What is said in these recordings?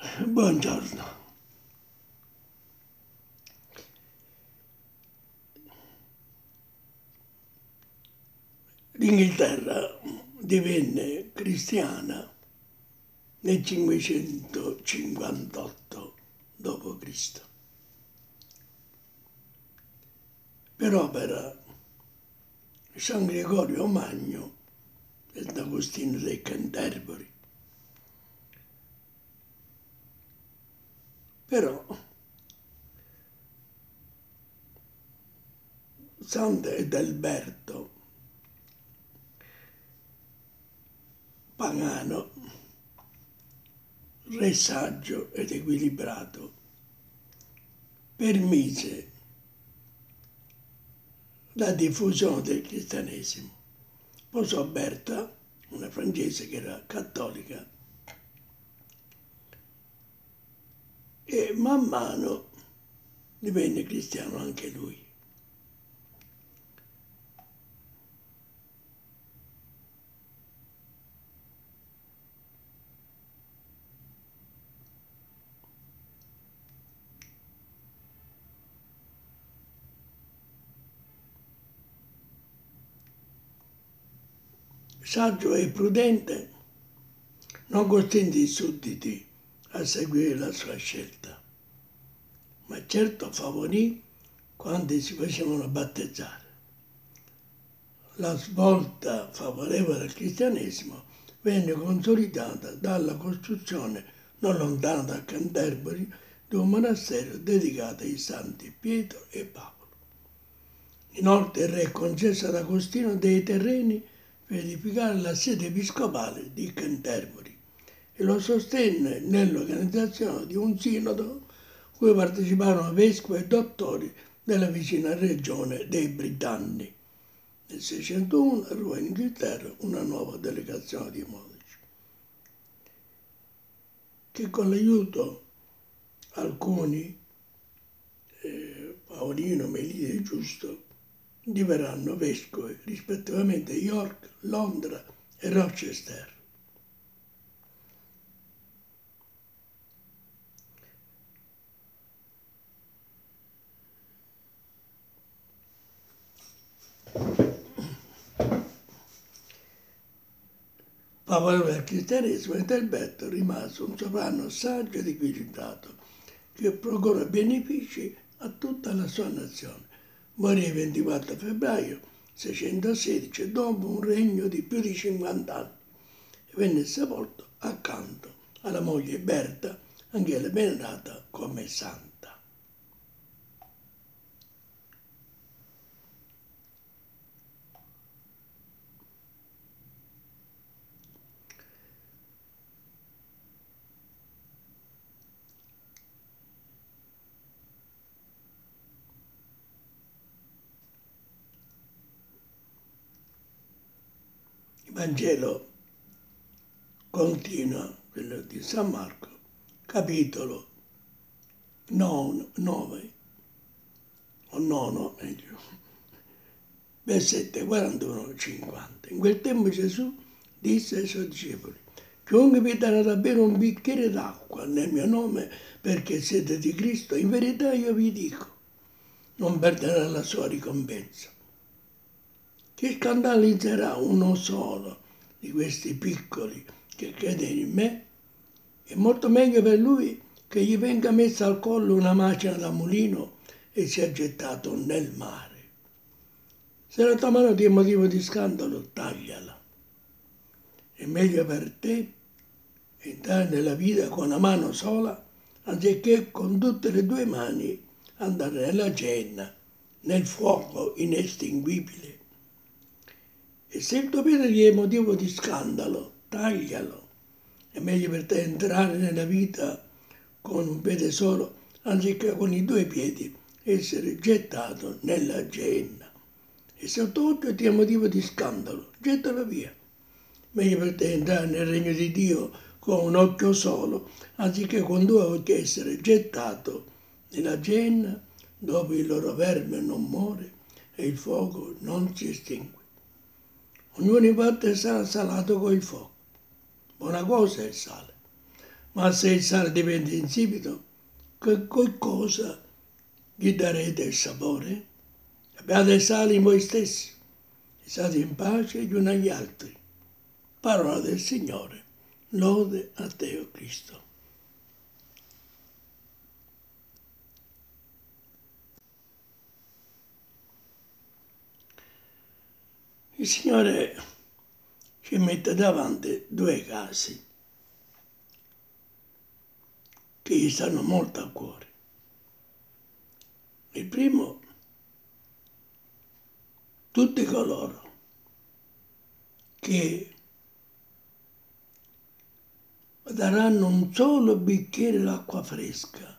Buongiorno. L'Inghilterra divenne cristiana nel 558 d.C. per opera di San Gregorio Magno e d'Agostino dei Canterbury. Però Sant'Edelberto Pagano, re saggio ed equilibrato, permise la diffusione del cristianesimo. Sposò Berta, una francese che era cattolica, e man mano divenne cristiano anche lui. Saggio e prudente, non costrinse i sudditi a seguire la sua scelta, ma certo favorì quando si facevano battezzare. La svolta favorevole al cristianesimo venne consolidata dalla costruzione, non lontano da Canterbury, di un monastero dedicato ai santi Pietro e Paolo. Inoltre il re concesse ad Agostino dei terreni per edificare la sede episcopale di Canterbury e lo sostenne nell'organizzazione di un sinodo cui parteciparono vescovi e dottori della vicina regione dei Britanni. Nel 601 arrivò in Inghilterra una nuova delegazione di monaci che con l'aiuto alcuni, Paolino, Melite e Giusto, diverranno vescovi rispettivamente York, Londra e Rochester. Favorevole al cristianesimo, Edelberto rimase un sovrano saggio ed equilibrato che procurò benefici a tutta la sua nazione. Morì il 24 febbraio 616 dopo un regno di più di 50 anni e venne sepolto accanto alla moglie Berta, anch'ella venerata come santa. Il Vangelo continua, quello di San Marco, capitolo 9, o nono, meglio, versetti 41-50. In quel tempo Gesù disse ai suoi discepoli: chiunque vi darà da bere un bicchiere d'acqua nel mio nome perché siete di Cristo, in verità io vi dico, non perderà la sua ricompensa. Chi scandalizzerà uno solo di questi piccoli che crede in me, è molto meglio per lui che gli venga messa al collo una macina da mulino e sia gettato nel mare. Se la tua mano ti è motivo di scandalo, tagliala. È meglio per te entrare nella vita con una mano sola, anziché con tutte le due mani andare nella genna, nel fuoco inestinguibile. E se il tuo piede gli è motivo di scandalo, taglialo. È meglio per te entrare nella vita con un piede solo, anziché con i due piedi essere gettato nella genna. E se il tuo occhio ti è motivo di scandalo, gettalo via. Meglio per te entrare nel regno di Dio con un occhio solo, anziché con due occhi essere gettato nella genna, dove il loro verme non muore e il fuoco non si estingue. Ognuno infatti sarà salato con il fuoco. Buona cosa è il sale, Ma se il sale diventa insipido, che cosa gli darete il sapore? Abbiate sale in voi stessi, e state in pace gli uni agli altri. Parola del Signore. Lode a te, o Cristo. Il Signore ci mette davanti due casi che gli stanno molto a cuore. Il primo, tutti coloro che daranno un solo bicchiere d'acqua fresca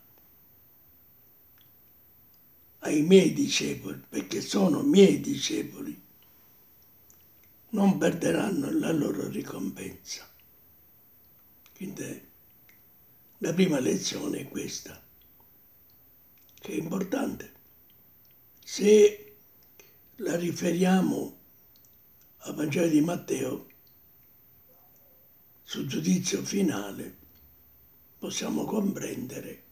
ai miei discepoli, perché sono miei discepoli, non perderanno la loro ricompensa. Quindi la prima lezione è questa, che è importante. Se la riferiamo al Vangelo di Matteo, sul giudizio finale, possiamo comprendere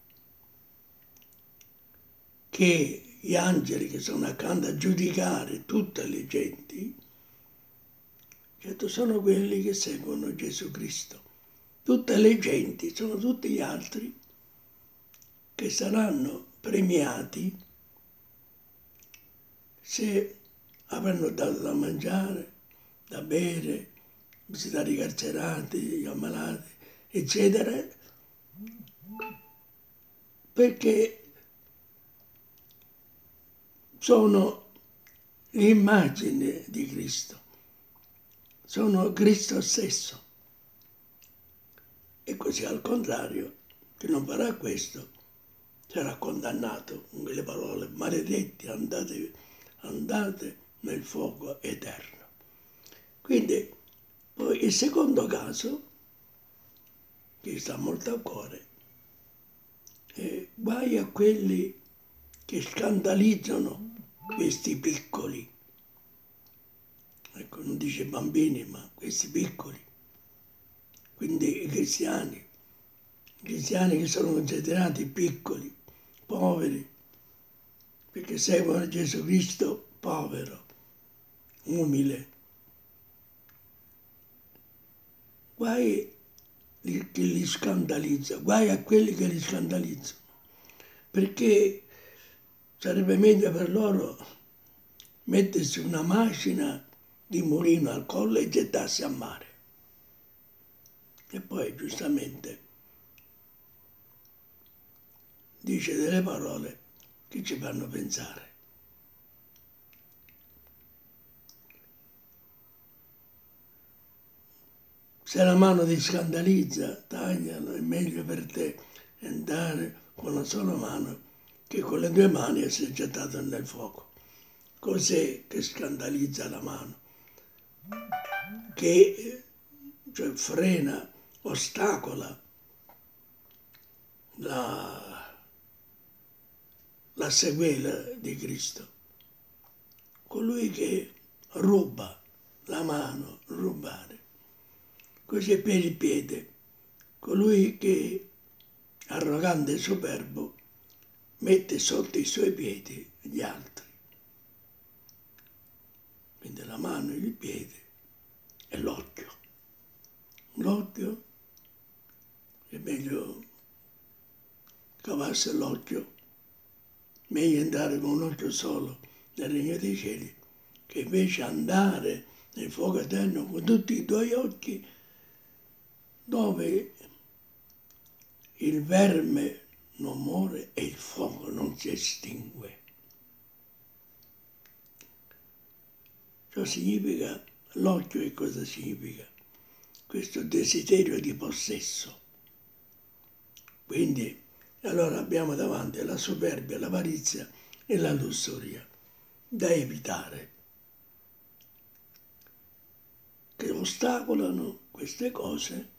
che gli angeli che sono accanto a giudicare tutte le genti, certo sono quelli che seguono Gesù Cristo. Tutte le genti sono tutti gli altri che saranno premiati se avranno dato da mangiare, da bere, visitare i carcerati, gli ammalati, eccetera, perché sono l'immagine di Cristo, sono Cristo stesso. E così al contrario, chi non farà questo sarà condannato con quelle parole: maledetti, andate nel fuoco eterno. Quindi, poi il secondo caso, che sta molto a cuore, è guai a quelli che scandalizzano questi piccoli. Ecco, non dice bambini, ma questi piccoli. Quindi i cristiani che sono considerati piccoli, poveri, perché seguono Gesù Cristo povero, umile. Guai che li scandalizza, guai a quelli che li scandalizzano, perché sarebbe meglio per loro mettersi una macina di mulino al collo e gettarsi a mare. E poi giustamente dice delle parole che ci fanno pensare. Se la mano ti scandalizza, taglialo, è meglio per te andare con una sola mano che con le due mani essere gettato nel fuoco. Cos'è che scandalizza la mano? Che cioè, frena, ostacola la sequela di Cristo. Colui che ruba la mano, rubare. Così è per il piede, colui che, arrogante e superbo, mette sotto i suoi piedi gli altri. Quindi la mano, il piede e l'occhio. L'occhio è meglio cavarsi l'occhio, meglio andare con un occhio solo nel regno dei cieli, che invece andare nel fuoco eterno con tutti i tuoi occhi, dove il verme non muore e il fuoco non si estingue. Ciò significa, l'occhio che cosa significa? Questo desiderio di possesso. Quindi, allora abbiamo davanti la superbia, l'avarizia e la lussuria, da evitare, che ostacolano queste cose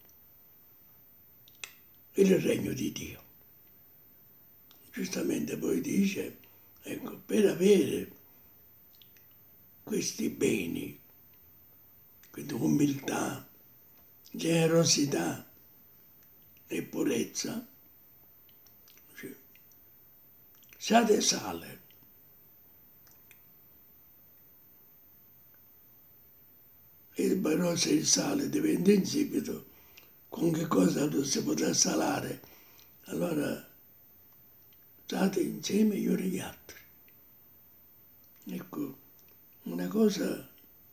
il regno di Dio. Giustamente poi dice, ecco, per avere questi beni, quindi umiltà, generosità, e purezza, cioè, siate sale. E però se il sale diventa insipido, con che cosa lo si potrà salare? Allora state insieme gli uni agli altri. Ecco, una cosa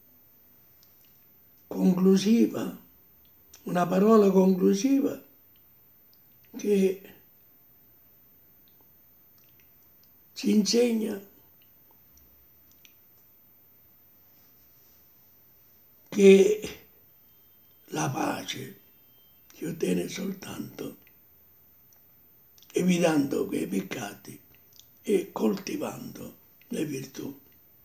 conclusiva, una parola conclusiva che ci insegna che la pace si ottiene soltanto evitando quei peccati e coltivando le virtù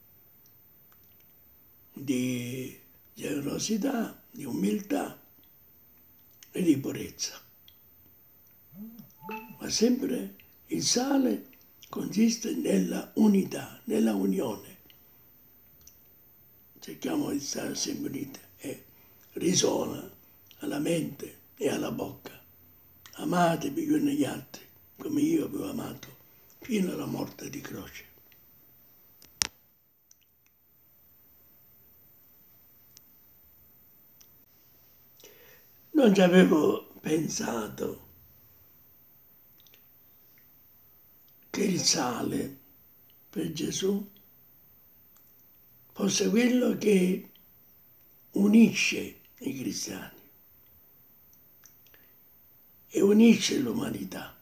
di generosità, di umiltà e di purezza. Ma sempre il sale consiste nella unità, nella unione. Cerchiamo di stare sempre uniti e risuona alla mente e alla bocca. Amatevi gli uni agli altri, come io vi ho amato, fino alla morte di croce. Non ci avevo pensato che il sale per Gesù fosse quello che unisce i cristiani e unisce l'umanità.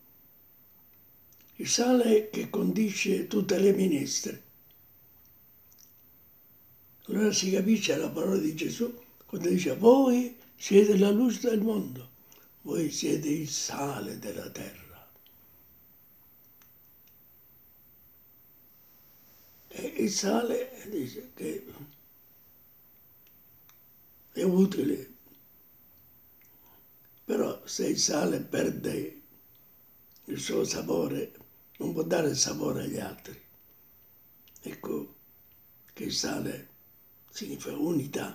Il sale che condisce tutte le minestre. Allora si capisce la parola di Gesù quando dice: voi siete la luce del mondo, voi siete il sale della terra. E il sale dice che è utile, però se il sale perde il suo sapore, non può dare sapore agli altri. Ecco che il sale significa unità.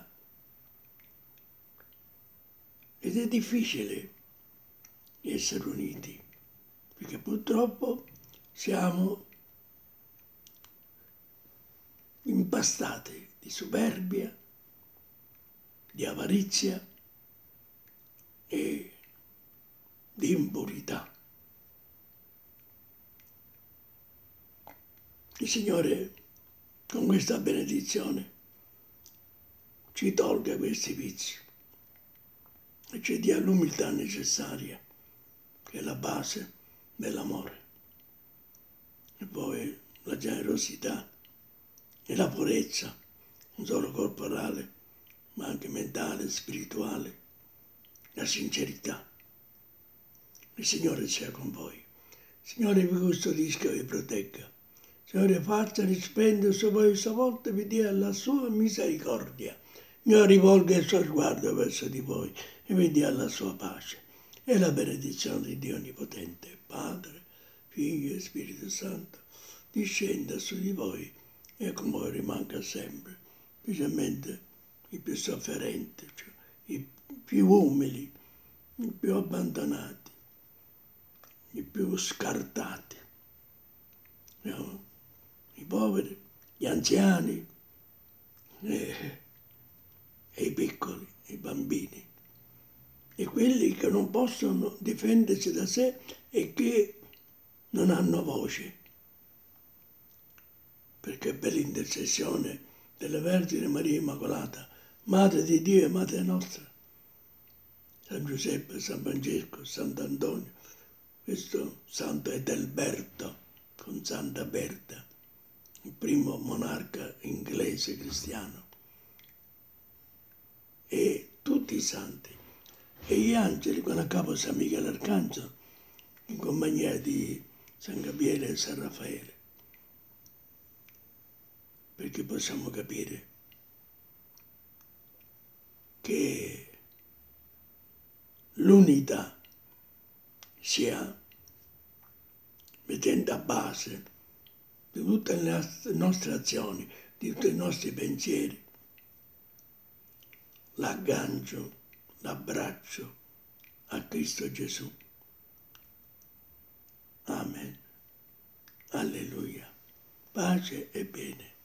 Ed è difficile essere uniti, perché purtroppo siamo impastati di superbia, di avarizia e di impurità. Il Signore, con questa benedizione, ci tolga questi vizi e ci dia l'umiltà necessaria, che è la base dell'amore. E poi la generosità e la purezza, non solo corporale, ma anche mentale, spirituale, la sincerità. Il Signore sia con voi. Signore vi custodisca e vi protegga. Signore faccia risplendere su voi stavolta e vi dia la sua misericordia. Signore rivolga il suo sguardo verso di voi e vi dia la sua pace. E la benedizione di Dio Onnipotente, Padre, Figlio e Spirito Santo, discenda su di voi e con voi rimanga sempre, specialmente i più sofferenti, cioè i più umili, i più abbandonati, i più scartati, no? I poveri, gli anziani e i piccoli, i bambini, e quelli che non possono difendersi da sé e che non hanno voce. Perché per l'intercessione della Vergine Maria Immacolata, Madre di Dio e Madre nostra, San Giuseppe, San Francesco, Sant'Antonio, questo Santo Edelberto con Santa Berta, il primo monarca inglese cristiano, e tutti i santi, e gli angeli con a capo San Michele Arcangelo, in compagnia di San Gabriele e San Raffaele, perché possiamo capire che l'unità sia mettendo a base di tutte le nostre azioni, di tutti i nostri pensieri, l'aggancio, l'abbraccio a Cristo Gesù. Amen. Alleluia. Pace e bene.